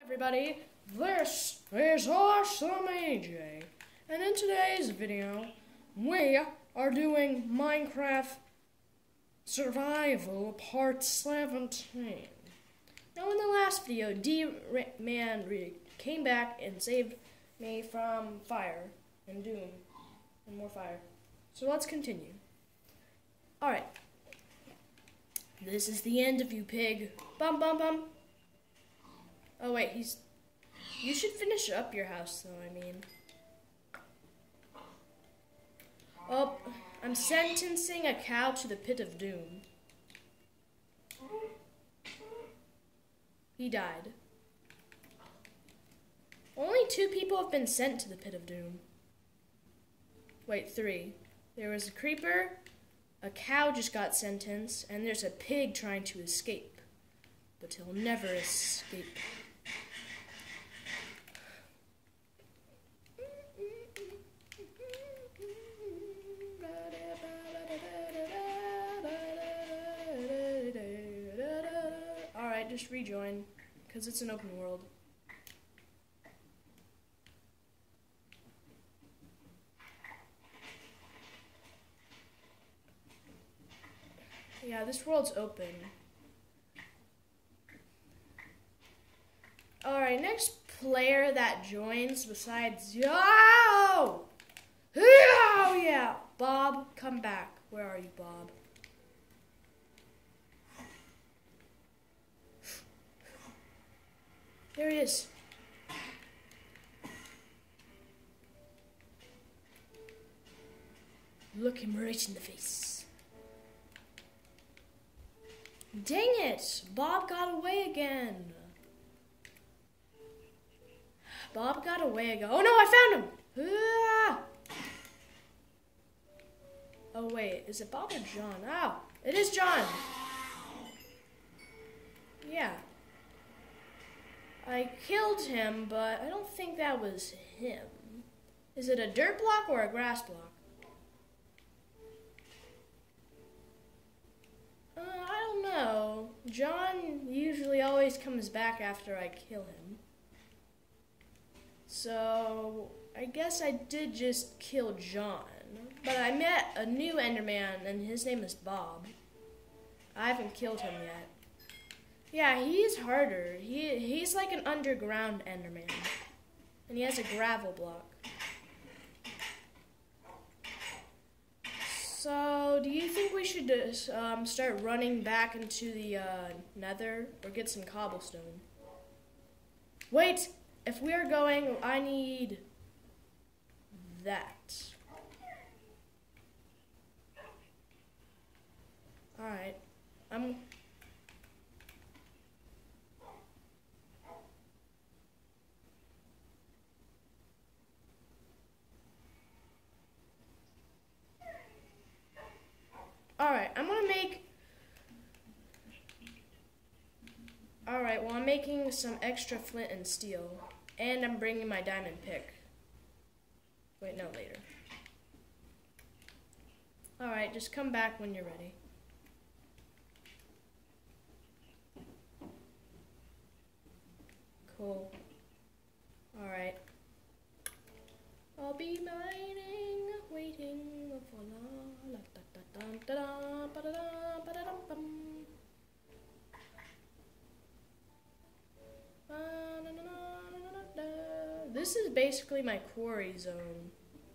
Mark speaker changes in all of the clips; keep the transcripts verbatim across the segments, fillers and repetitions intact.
Speaker 1: everybody? This is Awesome A J, and in today's video, we are doing Minecraft Survival Part seventeen. Now in the last video, D-Man came back and saved me from fire and doom and more fire. So let's continue. Alright. This is the end of you, pig. Bum bum bum. Oh wait, he's... You should finish up your house, though, I mean. Oh, I'm sentencing a cow to the pit of doom. He died. Only two people have been sent to the pit of doom. Wait, three. There was a creeper, a cow just got sentenced, and there's a pig trying to escape. But he'll never escape. Alright, just rejoin, because it's an open world. Yeah, this world's open. Alright, next player that joins besides... Oh! Oh, yeah! Bob, come back. Where are you, Bob? There he is. Look him right in the face. Dang it! Bob got away again. Bob got away again. Oh no, I found him! Ah! Oh wait, is it Bob or John? Oh, it is John. Yeah. I killed him, but I don't think that was him. Is it a dirt block or a grass block? Uh, I don't know. John usually always comes back after I kill him. So, I guess I did just kill John. But I met a new Enderman, and his name is Bob. I haven't killed him yet. Yeah, he's harder. He He's like an underground Enderman. And he has a gravel block. So, do you think we should just, um, start running back into the uh, nether or get some cobblestone? Wait! If we are going, I need that. Alright. I'm... Alright, I'm gonna make... Alright, well I'm making some extra flint and steel. And I'm bringing my diamond pick. Wait, no, later. Alright, just come back when you're ready. Cool. Alright. I'll be mining, waiting for la la da da da da ba da da ba da dum bum. This is basically my quarry zone.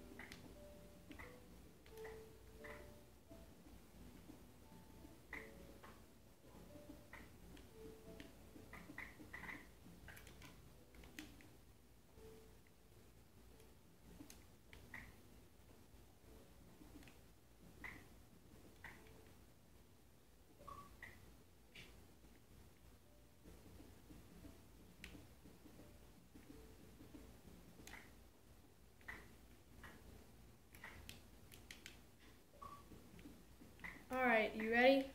Speaker 1: Alright, you ready?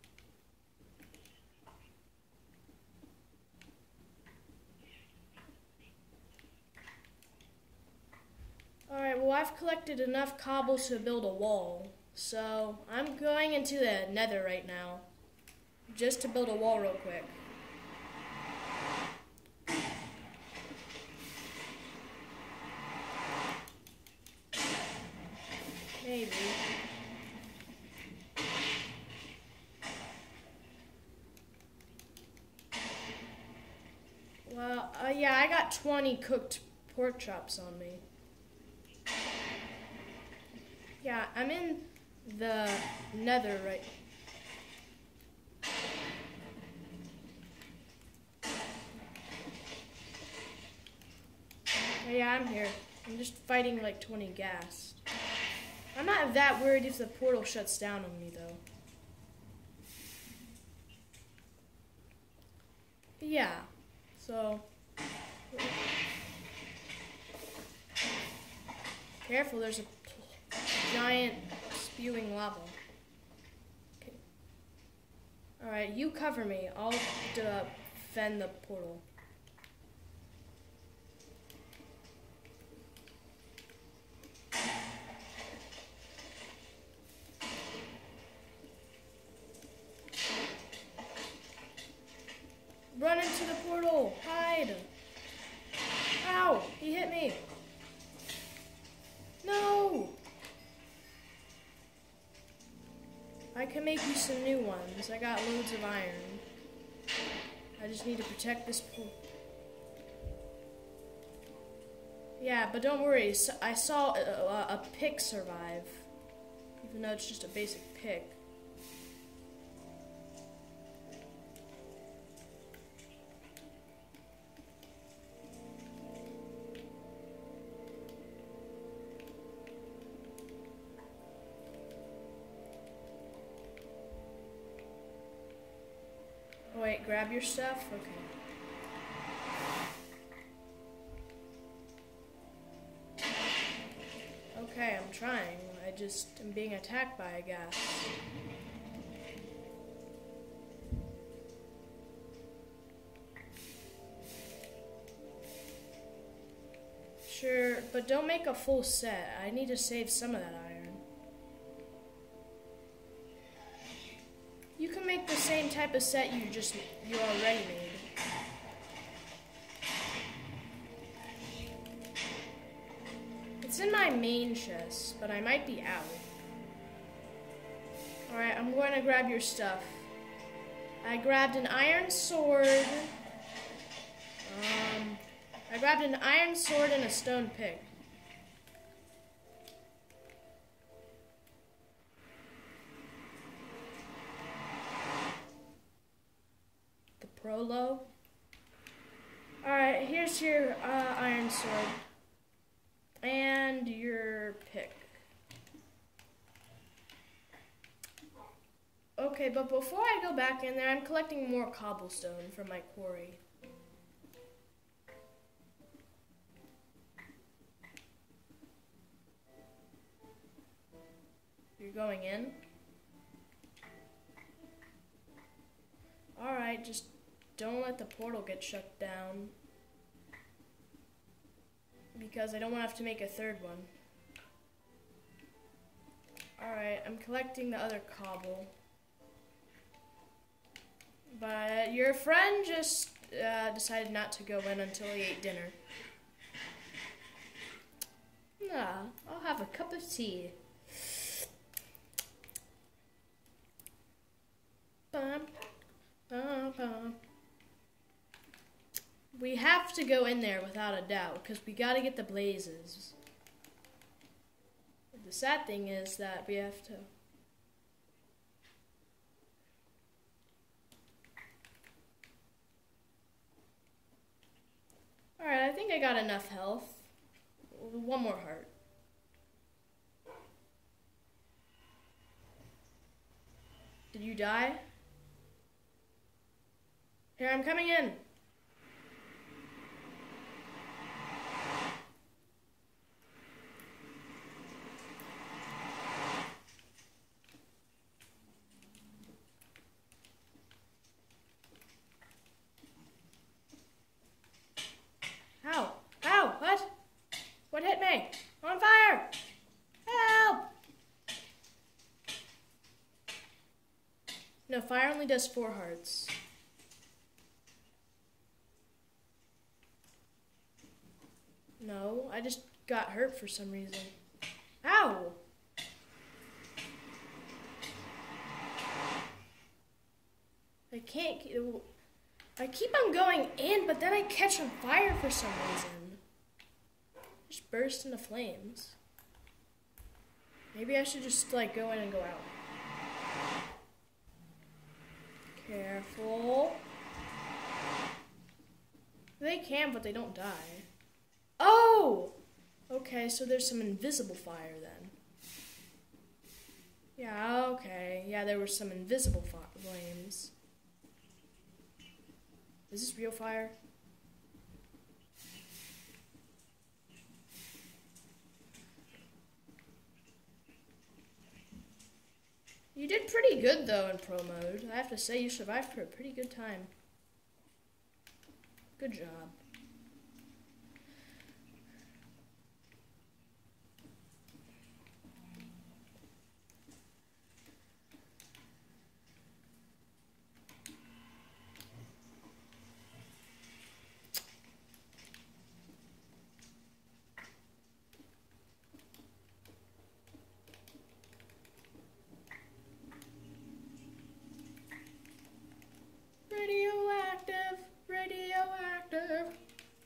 Speaker 1: Alright, well I've collected enough cobbles to build a wall. So, I'm going into the nether right now. Just to build a wall real quick. Well, uh, yeah, I got twenty cooked pork chops on me. Yeah, I'm in the nether right. Yeah, I'm here. I'm just fighting like twenty ghast. I'm not that worried if the portal shuts down on me, though. But yeah, so... Careful, there's a giant spewing lava. Okay. Alright, you cover me. I'll defend the portal. Run into the portal! Hide! Ow! He hit me! No! I can make you some new ones. I got loads of iron. I just need to protect this pool. Yeah, but don't worry. I saw a, a pick survive. Even though it's just a basic pick. Wait, grab your stuff? Okay. Okay, I'm trying. I just am being attacked by a ghast. Sure, but don't make a full set. I need to save some of that iron. You can make the same type of set you just you already made. It's in my main chest, but I might be out. Alright, I'm going to grab your stuff. I grabbed an iron sword. Um, I grabbed an iron sword and a stone pick. Prolo. Alright, here's your uh, iron sword. And your pick. Okay, but before I go back in there, I'm collecting more cobblestone from my quarry. You're going in? Alright, just don't let the portal get shut down. Because I don't want to have to make a third one. Alright, I'm collecting the other cobble. But your friend just uh, decided not to go in until he ate dinner. Nah, I'll have a cup of tea. Bum, bum, bum. We have to go in there without a doubt, because we got to get the blazes. The sad thing is that we have to... Alright, I think I got enough health. One more heart. Did you die? Here, I'm coming in. Ow! Ow! What? What hit me? I'm on fire! Help! No, fire only does four hearts. No, I just got hurt for some reason. Ow! I can't... I keep on going in, but then I catch on fire for some reason. Just burst into flames. Maybe I should just like go in and go out. Careful. They can, but they don't die. Oh! Okay, so there's some invisible fire then. Yeah, okay. Yeah, there were some invisible flames. Is this real fire? You did pretty good though in pro mode. I have to say you survived for a pretty good time. Good job. Radioactive, radioactive.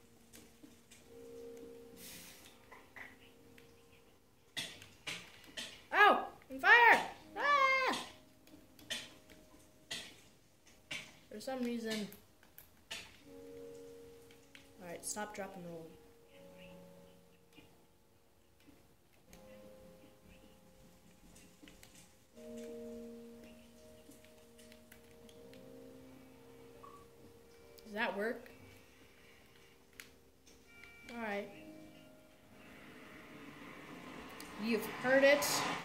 Speaker 1: Oh, on fire! Ah! For some reason. Alright, stop, drop, and roll. Does that work? Alright. You've heard it.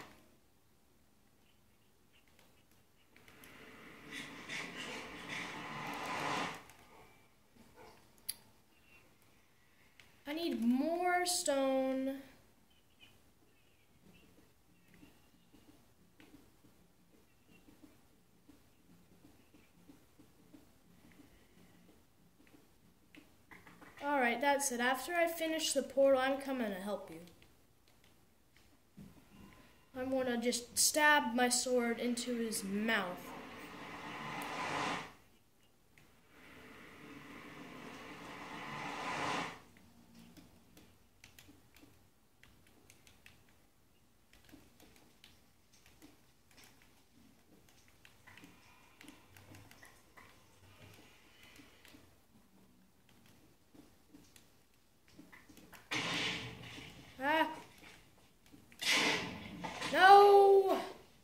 Speaker 1: I need more stone. Alright, that's it. After I finish the portal, I'm coming to help you. I'm gonna just stab my sword into his mouth. Ah! No!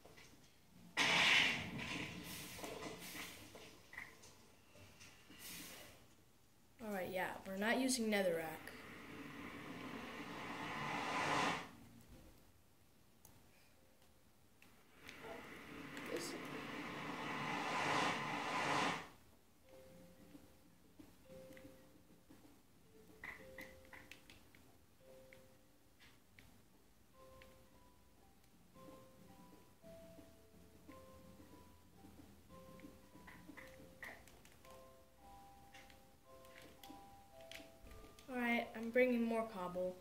Speaker 1: Alright, yeah, we're not using netherrack. This Alright, I'm bringing more cobble.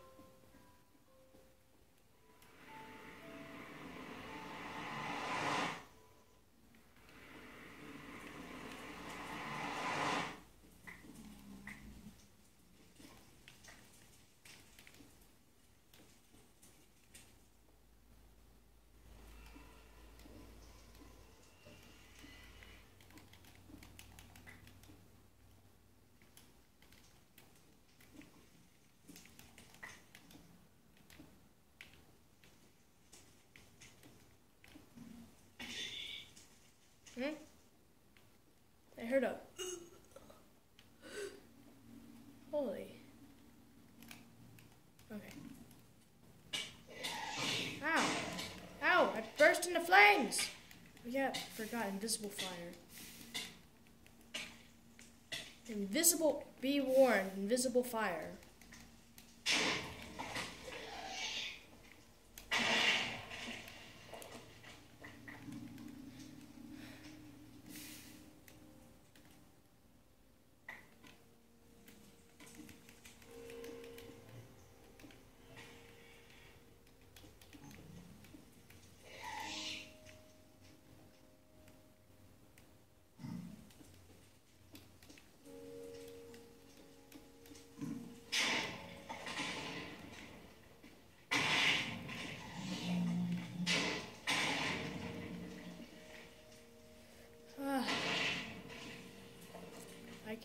Speaker 1: Hmm? I heard a... Holy. Okay. Ow. Ow, I burst into flames! Oh yeah, I forgot, invisible fire. Invisible, be warned, invisible fire.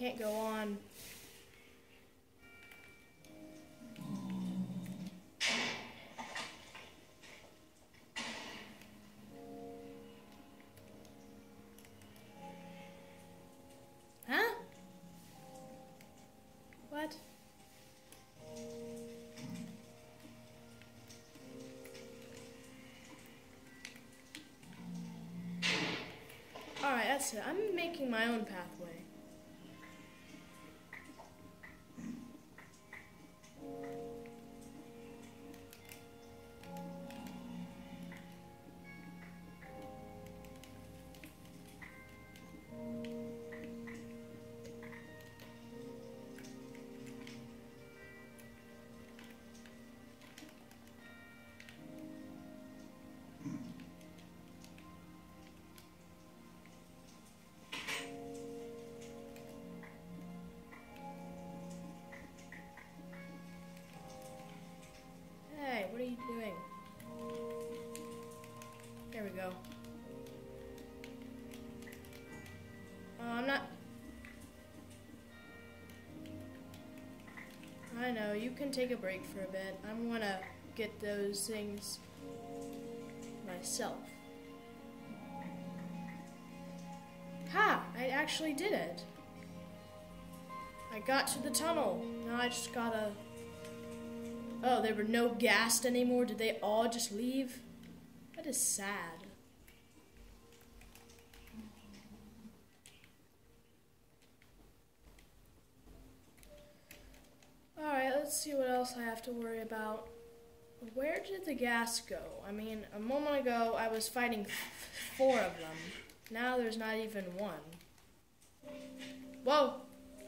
Speaker 1: can't go on. Huh? What? Alright, that's it. I'm making my own pathway. What are you doing? There we go. Uh, I'm not... I know, you can take a break for a bit. I'm gonna get those things myself. Ha! I actually did it. I got to the tunnel. Now I just gotta... Oh, there were no ghast anymore? Did they all just leave? That is sad. Alright, let's see what else I have to worry about. Where did the ghast go? I mean, a moment ago I was fighting four of them. Now there's not even one. Whoa!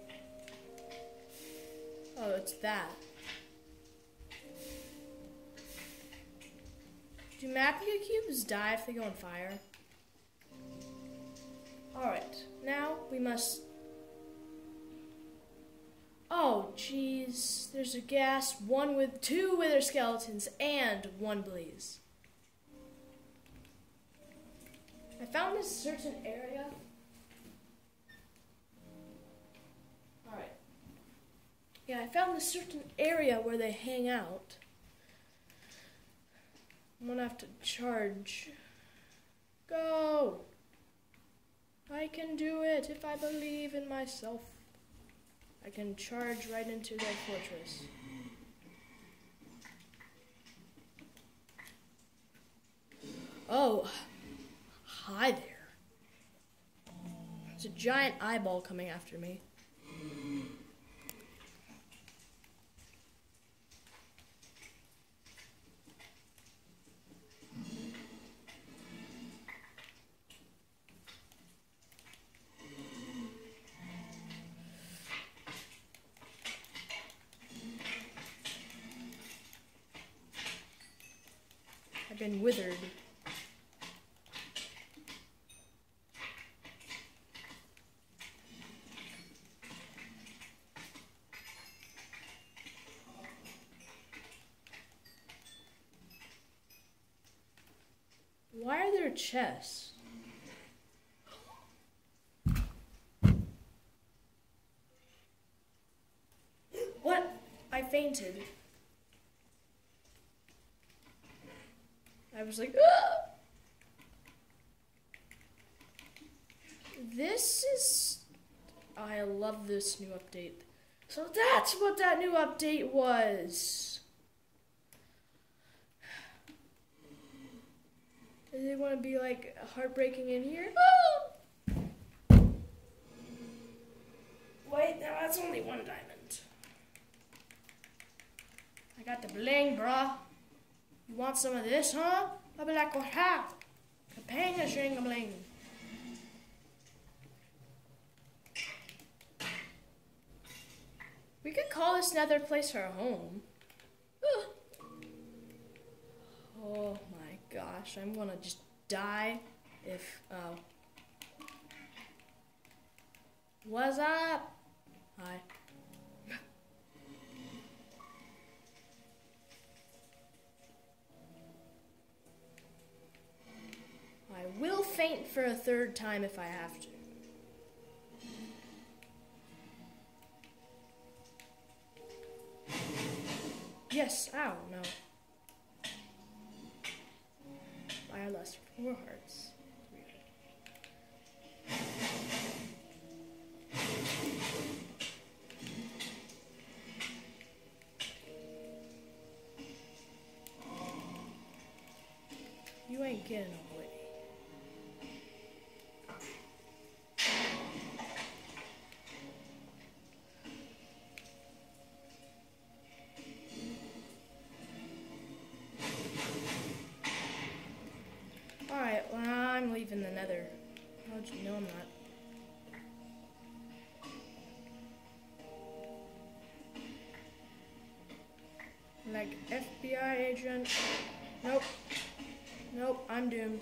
Speaker 1: Oh, it's that. Do Mapia cubes die if they go on fire? Alright, now we must... Oh, jeez. There's a ghast, one with two wither skeletons, and one blaze. I found this certain area. Alright. Yeah, I found this certain area where they hang out. I'm gonna have to charge. Go! I can do it if I believe in myself. I can charge right into that fortress. Oh, hi there. There's a giant eyeball coming after me. I've been withered. Why are there chests? What? I fainted. I was like, ah! This is... I love this new update. So that's what that new update was. Does it want to be like heartbreaking in here? Oh! Wait, no, that's only one diamond. I got the bling, bruh. You want some of this, huh? I'll be like, ha! Kapanga string bling. We could call this nether place our home. Oh my gosh, I'm gonna just die if, oh. What's up? Hi. I will faint for a third time if I have to. Yes, ow, no. Fire lost four hearts. You ain't getting away. Alright, well, I'm leaving the nether. How'd you know I'm not? Like F B I agent. Nope. Nope, I'm doomed.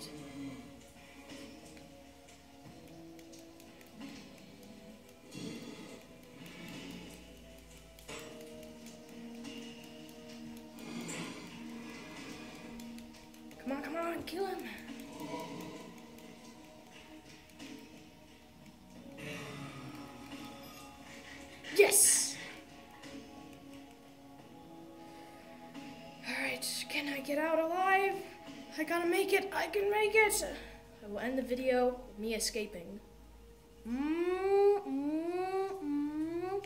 Speaker 1: Come on, come on, kill him. Yes! Alright, can I get out alive? I gotta make it. I can make it. I will end the video with me escaping. Mm, mm, mm.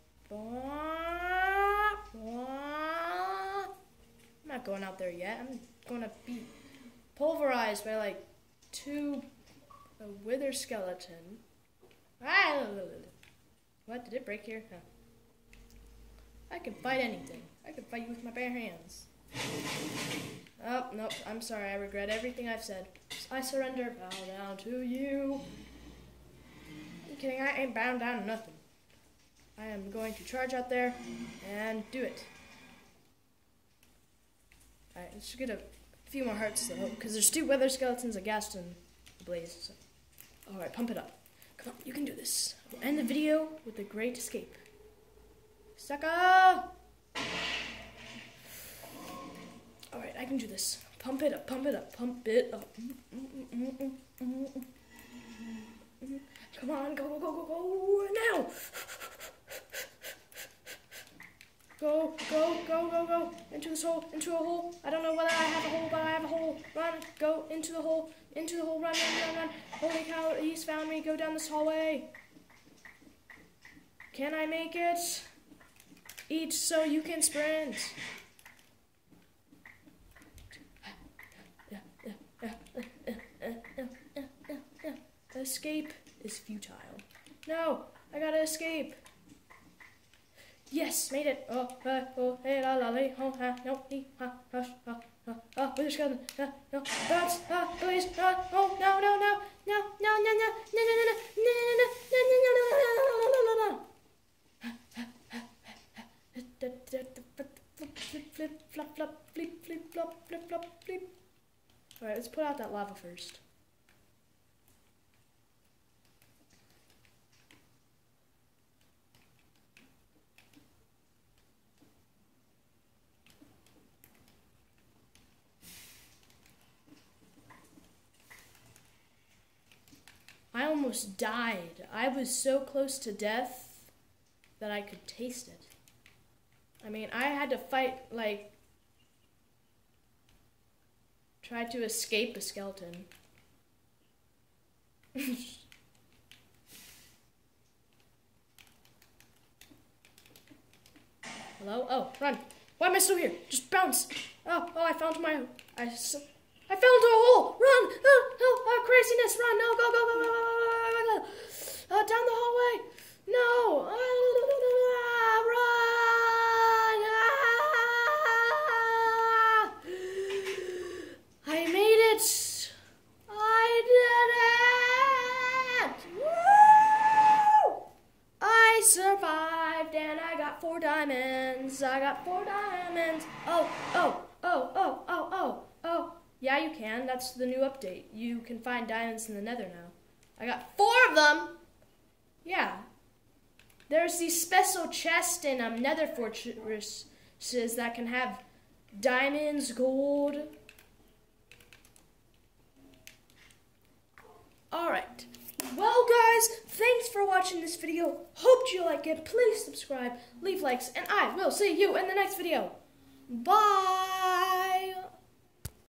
Speaker 1: Blah, blah. I'm not going out there yet. I'm gonna be pulverized by like two a wither skeleton. Ah, what, did it break here? Huh. I can fight anything. I can fight you with my bare hands. Oh, nope, I'm sorry, I regret everything I've said. I surrender, bow down to you. I'm kidding, I ain't bowing down to nothing. I am going to charge out there and do it. Alright, let's get a few more hearts though, because there's two wither skeletons, a ghast, and a blaze. So. Alright, pump it up. Come on, you can do this. We'll end the video with a great escape. Sucker! Alright, I can do this. Pump it up, pump it up, pump it up. Come on, go, go, go, go, go, now! Go, go, go, go, go. Into this hole, into a hole. I don't know whether I have a hole, but I have a hole. Run, go, into the hole, into the hole, run, run, run, run. Holy cow, he's found me. Go down this hallway. Can I make it? Eat so you can sprint. Escape is futile. No, I gotta escape. Yes, made it. Oh, uh, oh, hey, la, la, la, oh, ha, no, he, ha, hush, ha, ha, ha, wither skeleton, ha, no, bats, ha, please, ha, oh, no, no, no, no, no, no, no, no, no, no, no, no, no, no, Alright, let's put out that lava first. I almost died. I was so close to death that I could taste it. I mean, I had to fight, like, try to escape a skeleton. Hello? Oh, run. Why am I still here? Just bounce. Oh, oh, I found my... I, I fell into a hole. Run. Oh, oh, oh, craziness. Run. No, go, go, go, go, go, go, go, go. Uh, down the hallway. No. Uh, run. Ah. I made it. I did it. Woo! I survived and I got four diamonds. I got four diamonds. Oh, oh, oh, oh, oh, oh, oh. Yeah, you can. That's the new update. You can find diamonds in the nether now. I got four of them. Yeah. There's these special chests in um, nether fortresses that can have diamonds, gold. Alright. Well, guys, thanks for watching this video. Hope you like it. Please subscribe, leave likes, and I will see you in the next video. Bye!